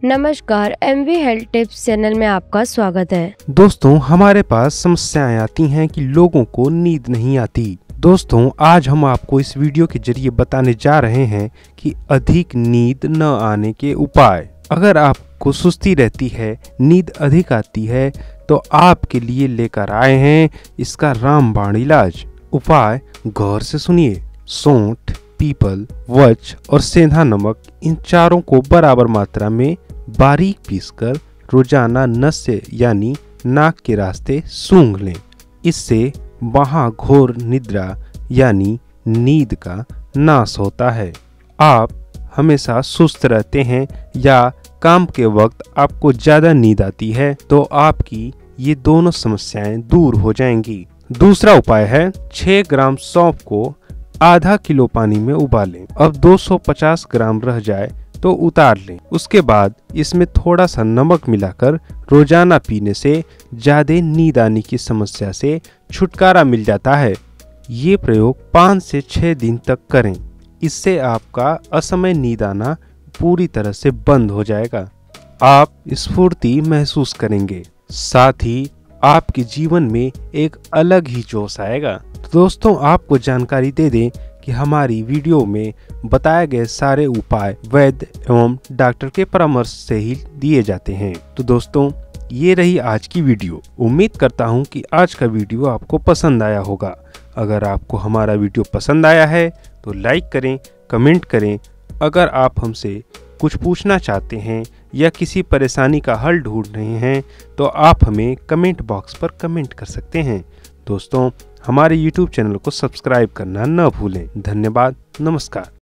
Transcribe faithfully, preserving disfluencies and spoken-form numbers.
नमस्कार, MV health tips channel में आपका स्वागत है। दोस्तों, हमारे पास समस्याएं आती हैं कि लोगों को नींद नहीं आती। दोस्तों, आज हम आपको इस वीडियो के जरिए बताने जा रहे हैं कि अधिक नींद न आने के उपाय। अगर आपको सुस्ती रहती है, नींद अधिक आती है, तो आपके लिए लेकर आए हैं इसका रामबाण इलाज। उपाय गौर से सुनिए। सौंठ, पीपल, वच और सेंधा नमक, इन चारों को बराबर मात्रा में बारीक पीसकर रोजाना नस से यानी नाक के रास्ते सूंघ लें। इससे महाघोर निद्रा यानी नींद का नाश होता है। आप हमेशा सुस्त रहते हैं या काम के वक्त आपको ज्यादा नींद आती है, तो आपकी ये दोनों समस्याएं दूर हो जाएंगी। दूसरा उपाय है छह ग्राम सौंफ को आधा किलो पानी में उबालें। अब दो सौ पचास ग्राम रह जाए तो उतार लें। उसके बाद इसमें थोड़ा सा नमक मिलाकर रोजाना पीने से ज्यादा नींद आने की समस्या से छुटकारा मिल जाता है। ये प्रयोग पाँच से छह दिन तक करें। इससे आपका असमय नींद आना पूरी तरह से बंद हो जाएगा। आप स्फूर्ति महसूस करेंगे, साथ ही आपके जीवन में एक अलग ही जोश आएगा। तो दोस्तों, आपको जानकारी दे दें कि हमारी वीडियो में बताए गए सारे उपाय वैद्य एवं डॉक्टर के परामर्श से ही दिए जाते हैं। तो दोस्तों, ये रही आज की वीडियो। उम्मीद करता हूँ कि आज का वीडियो आपको पसंद आया होगा। अगर आपको हमारा वीडियो पसंद आया है तो लाइक करें, कमेंट करें। अगर आप हमसे कुछ पूछना चाहते हैं या किसी परेशानी का हल ढूंढ रहे हैं तो आप हमें कमेंट बॉक्स पर कमेंट कर सकते हैं। दोस्तों, हमारे यूट्यूब चैनल को सब्सक्राइब करना न भूलें। धन्यवाद। नमस्कार।